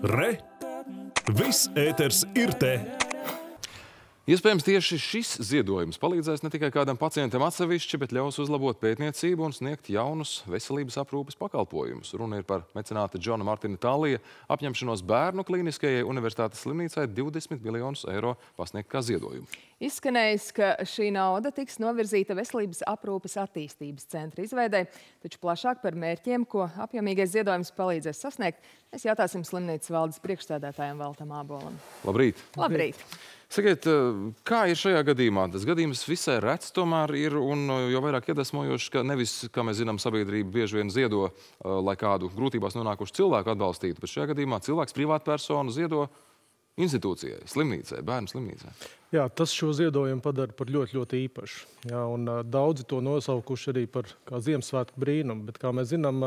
Re! Viss ēters ir te! Iespējams, tieši šis ziedojums palīdzēs ne tikai kādam pacientam atsevišķi, bet ļaus uzlabot pētniecību un sniegt jaunus veselības aprūpes pakalpojumus. Runa ir par mecenāta Džona Martina Tālija apņemšanos Bērnu klīniskajai universitātes slimnīcai 20 miljonus eiro pasniegt kā ziedojumu. Izskanējis, ka šī nauda tiks novirzīta veselības aprūpes attīstības centra izveidei, taču plašāk par mērķiem, ko apjomīgais ziedojums palīdzēs sasniegt, mēs jautāsim slimnīcas valdes priekšsēdētājam Valtam Ābolam. Labrīt! Labrīt! Sakiet, kā ir šajā gadījumā? Tas gadījums visai rets tomēr ir un jau vairāk iedvesmojošs, ka nevis, kā mēs zinām, sabiedrība bieži vien ziedo, lai kādu grūtībās nonākušu cilvēku atbalstītu, bet šajā gadījumā cilvēks privātpersonu ziedo institūcijai, slimnīcai, bērnu slimnīcai. Jā, tas šo ziedojumu padara par ļoti, ļoti īpašu. Jā, un daudzi to nosaukuši arī par kā Ziemassvētku brīnumu, bet kā mēs zinām,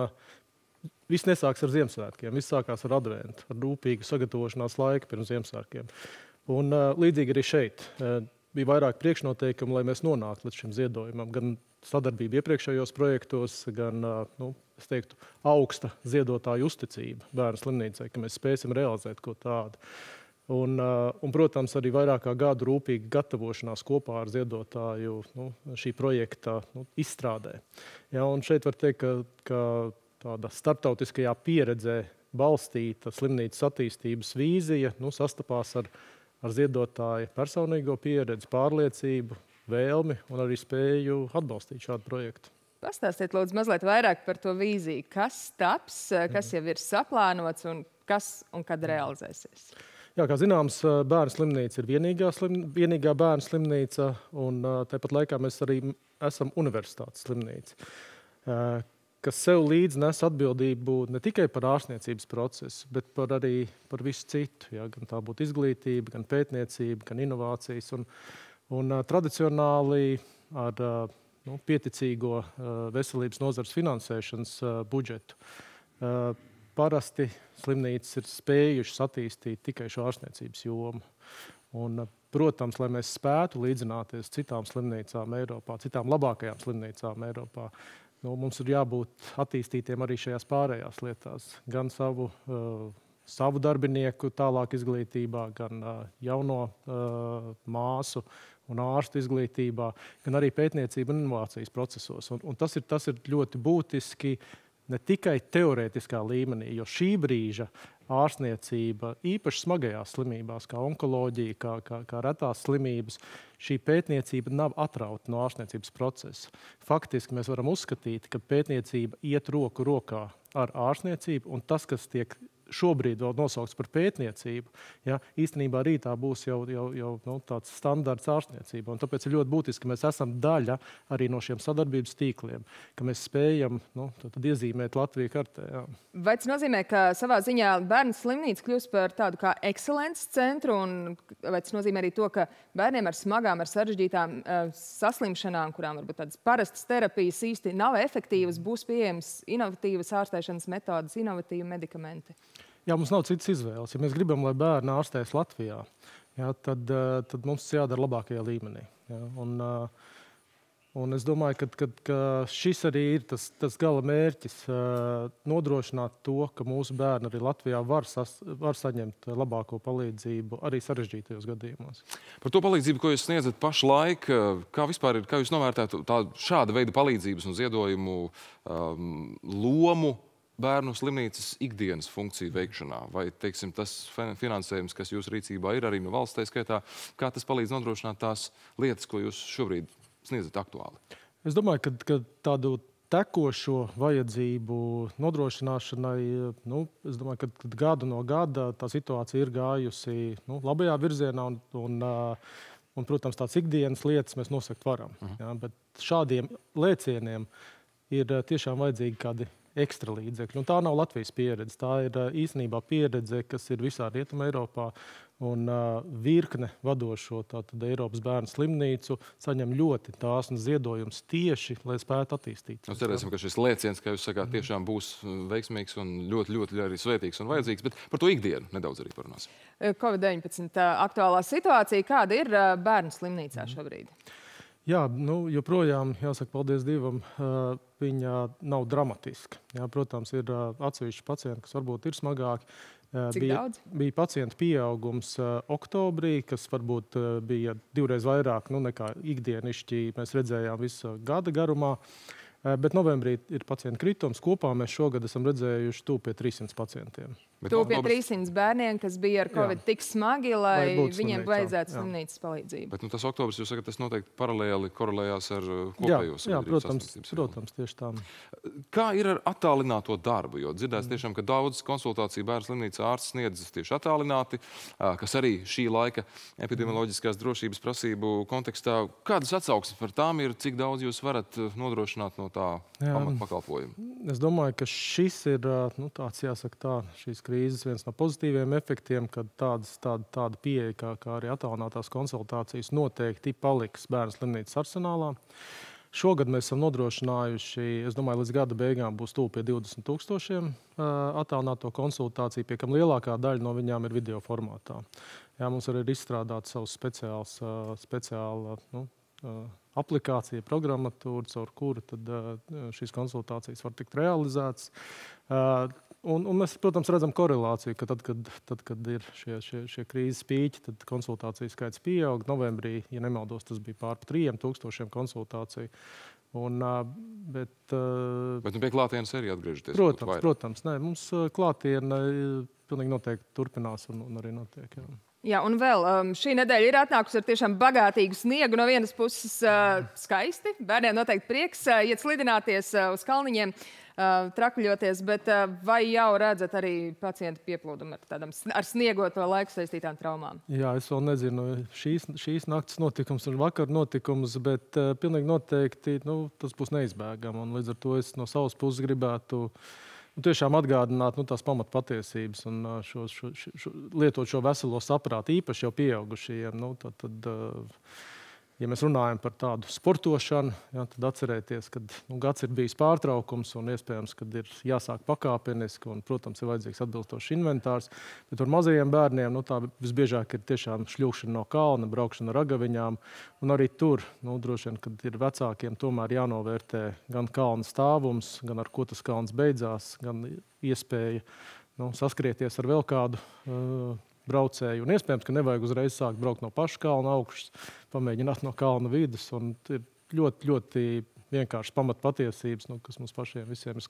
viss nesāks ar Ziemassvētkiem, viss sākās ar adventu, ar rūpīgu sagatavošanās laiku pirms Ziemassvētkiem. Un līdzīgi arī šeit bija vairāk priekšnoteikumu, lai mēs nonāktu līdz šim ziedojumam. Gan sadarbība iepriekšējos projektos, gan, es teiktu, augsta ziedotāju uzticība bērnu slimnīcai, ka mēs spēsim realizēt ko tādu. Un, protams, arī vairāk kā gadu rūpīga gatavošanās kopā ar ziedotāju šī projekta izstrādē. Ja, un šeit var teikt, ka tāda starptautiskajā pieredzē balstīta slimnīcas attīstības vīzija sastapās ar ziedotāju personīgo pieredzi, pārliecību, vēlmi un arī spēju atbalstīt šādu projektu. Pastāstiet, lūdzu, mazliet vairāk par to vīziju. Kas taps, kas jau ir saplānots un kas un kad realizēsies? Jā, kā zināms, bērnu slimnīca ir vienīgā bērnu slimnīca, un tāpat laikā mēs arī esam universitātes slimnīca, kas sev līdz nes atbildību ne tikai par ārstniecības procesu, bet arī par visu citu. Ja, gan tā būtu izglītība, gan pētniecība, gan inovācijas. Un tradicionāli ar pieticīgo veselības nozares finansēšanas budžetu parasti slimnīcas ir spējušas attīstīt tikai šo ārstniecības jomu. Un, protams, lai mēs spētu līdzināties citām slimnīcām Eiropā, citām labākajām slimnīcām Eiropā, mums ir jābūt attīstītiem arī šajās pārējās lietās. Gan savu darbinieku tālāk izglītībā, gan jauno māsu un ārstu izglītībā, gan arī pētniecību un inovācijas procesos. Un tas ir ļoti būtiski ne tikai teorētiskā līmenī, jo šī brīža ārstniecība īpaši smagajās slimībās, kā onkoloģija, kā retās slimības, šī pētniecība nav atrauta no ārstniecības procesa. Faktiski mēs varam uzskatīt, ka pētniecība iet roku rokā ar ārstniecību, un tas, kas tiek šobrīd vēl nosaukts par pētniecību, ja, īstenībā rītā būs jau tāds standarts ārstniecība. Un tāpēc ir ļoti būtiski, ka mēs esam daļa arī no šiem sadarbības tīkliem, ka mēs spējam iezīmēt Latviju kartē. Jā. Vai tas nozīmē, ka savā ziņā bērnu slimnīca kļūst par tādu kā ekscelences centru, un vai tas nozīmē arī to, ka bērniem ar smagām, ar sarežģītām saslimšanām, kurām varbūt tādas parastas terapijas īsti nav efektīvas, būs pieejamas inovatīvas ārstēšanas metodas, inovatīvi medikamenti? Jā, mums nav citas izvēles. Ja mēs gribam, lai bērni ārstēs Latvijā, jā, tad mums tas jādara labākajā līmenī. Jā. Un es domāju, ka šis arī ir tas gala mērķis nodrošināt to, ka mūsu bērni arī Latvijā var saņemt labāko palīdzību arī sarežģītajos gadījumos. Par to palīdzību, ko jūs sniedzat pašlaik, kā vispār ir, kā jūs novērtētu šāda veida palīdzības un ziedojumu lomu bērnu slimnīcas ikdienas funkciju veikšanā? Vai, teiksim, tas finansējums, kas jūsu rīcībā ir arī no valsts tā skaitā, kā tas palīdz nodrošināt tās lietas, ko jūs šobrīd sniedzat aktuāli? Es domāju, ka tādu tekošo vajadzību nodrošināšanai, es domāju, ka gadu no gada tā situācija ir gājusi labajā virzienā un, protams, tās ikdienas lietas mēs nosakt varam. Ja, bet šādiem lēcieniem ir tiešām vajadzīgi kādi ekstra līdzekļi. Un tā nav Latvijas pieredze. Tā ir īstenībā pieredze, kas ir visā Rietumē Eiropā. Un virkne vadošo tātad Eiropas bērnu slimnīcu saņem ļoti dāsnas ziedojumus tieši, lai spētu attīstīt. Cerēsim, ka šis lēciens, kā jūs sakāt, tiešām būs veiksmīgs un ļoti, ļoti arī svētīgs un vajadzīgs, bet par to ikdienu nedaudz arī parunāsim. Covid-19 aktuālā situācija, kāda ir bērnu slimnīcā šobrīd? Jā, nu, joprojām, jāsaka, paldies Dievam, viņa nav dramatiska. Jā, protams, ir atsevišķi pacienti, kas varbūt ir smagāki. Cik daudz? Bija pacientu pieaugums oktobrī, kas varbūt bija 2 reizes vairāk nekā ikdienišķi mēs redzējām visu gada garumā. Bet novembrī ir pacientu kritums. Kopā mēs šogad esam redzējuši tuvu pie 300 pacientiem. Tuvu pie 300 bērniem, kas bija ar Covid tik smagi, lai viņiem vajadzētu jā. slimnīcas palīdzību. Bet tas oktobris, jūs sakat, tas noteikti paralēli korelējās ar kopējo Jā, protams, tieši tā. Kā ir ar attālināto darbu? Jo dzirdēts tiešām, ka daudz konsultāciju bērnu slimnīcā ārsts sniedz tieši attālināti, kas arī šī laika epidemioloģiskās drošības prasību kontekstā. Kādas atsauksmes par tām ir, cik daudz jūs varat nodrošināt no tā pamatpakalpojuma? Es domāju, ka šis ir tāds, jāsaka tā, šīs krīzes viens no pozitīviem efektiem, kad tāda pieeja, kā arī attālinātās konsultācijas noteikti paliks bērnu slimnīcas arsenālā. Šogad mēs esam nodrošinājuši, es domāju, līdz gada beigām būs tuvu pie 20,000 attālināto konsultāciju, pie kam lielākā daļa no viņām ir video formātā. Jā, mums arī ir izstrādāta savs speciāla aplikācija, programmatūra, caur kuru tad šīs konsultācijas var tikt realizētas. Un mēs, protams, redzam korelāciju, ka tad, kad ir šie krīzes pīķi, tad konsultāciju skaits pieaug. Novembrī, ja nemaldos, tas bija pār 3,000 konsultāciju. Bet pie klātienes arī atgriežaties? Protams. Nē, mums klātiene pilnīgi noteikti turpinās un arī notiek. Jā. Jā, un vēl šī nedēļa ir atnākusi ar tiešām bagātīgu sniegu. No vienas puses skaisti, bērniem noteikti prieks iet slidināties uz kalniņiem, trakuļoties, bet vai jau redzat arī pacientu pieplūdumu ar sniegoto laiku saistītām traumām? Jā, es vēl nezinu šīs naktas notikums un vakar notikums, bet pilnīgi noteikti tas būs neizbēgami. Un līdz ar to es no savas puses gribētu tiešām atgādināt tās pamatpatiesības un lietot šo veselo saprātu, īpaši jau pieaugušajiem. Ja mēs runājam par tādu sportošanu, tad atcerēties, ka gads ir bijis pārtraukums un iespējams, ka ir jāsāk pakāpeniski un, protams, ir vajadzīgs atbilstošs inventārs. Bet ar mazajiem bērniem tā visbiežāk ir tiešām šļūšana no kalna, braukšana ar ragaviņām. Un arī tur, droši vien, kad ir vecākiem, tomēr jānovērtē gan kalna stāvums, gan ar ko tas kalns beidzās, gan iespēja saskrieties ar vēl kādu braucēju. Un iespējams, ka nevajag uzreiz sākt braukt no paša kalna augšas, pamēģināt no kalna vidus. Un ir ļoti, ļoti vienkārši pamatpatiesības, kas mums pašiem visiem ir